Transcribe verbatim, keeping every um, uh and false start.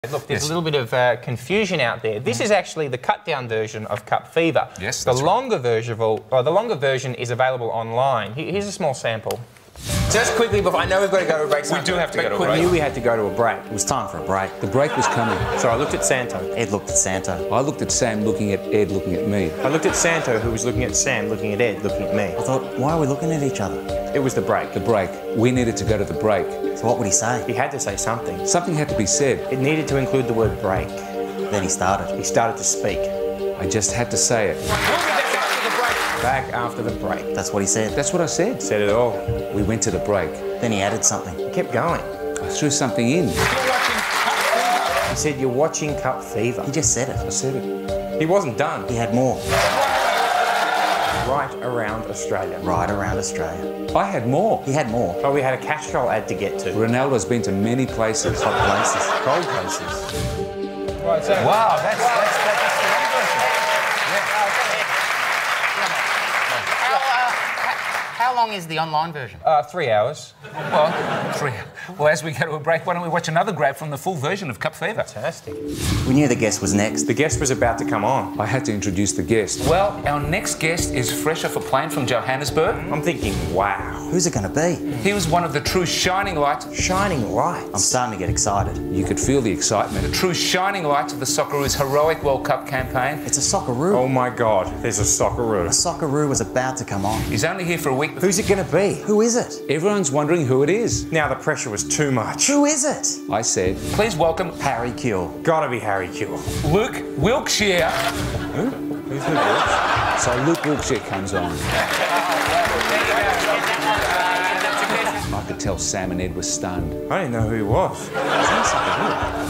Look, there's Yes. a little bit of uh, confusion out there. This is actually the cut-down version of Cup Fever. Yes, the that's longer version, of, uh, the longer version is available online. Here- Here's a small sample. Just quickly, before I know we've got to go to a break. We do have to go to a We break. knew we had to go to a break. It was time for a break. The break was coming. So I looked at Santo. Ed looked at Santo. I looked at Sam looking at Ed looking at me. I looked at Santo, who was looking at Sam, looking at Ed, looking at me. I thought, why are we looking at each other? It was the break. The break. We needed to go to the break. So what would he say? He had to say something. Something had to be said. It needed to include the word break. Then he started. He started to speak. I just had to say it. Back after the break. That's what he said. That's what I said. Said it all. We went to the break. Then he added something. He kept going. I threw something in. He said, "You're watching Cup Fever." He just said I it. said it. He wasn't done. He had more. Right around Australia. Right around Australia. I had more. He had more. Oh, we had a Castrol ad to get to. Ronaldo's been to many places. Hot places. Cold places. Right, so Wow, that's, that's, that's the long version. How, uh, how, how long is the online version? uh, three hours. Well, three. Well, as we go to a break, why don't we watch another grab from the full version of Cup Fever? Fantastic. We knew the guest was next. The guest was about to come on. I had to introduce the guest. Well, our next guest is fresh off a plane from Johannesburg. I'm thinking, wow. Who's it going to be? He was one of the true shining lights, Shining lights. I'm starting to get excited. You could feel the excitement. the true shining lights of the Socceroos' heroic World Cup campaign. It's a Socceroo. Oh my God, there's a A Socceroo. Socceroo was about to come on. He's only here for a week. Who's it going to be? Who is it? Everyone's wondering who it is. Now the pressure was too much. Who is it? I said, Please welcome Harry Kuehl. Gotta be Harry Kuehl. Luke Wilkshire. Who's the guest? so Luke Wilkshire comes on. I could tell Sam and Ed were stunned. I didn't know who he was. Is he a Socceroo?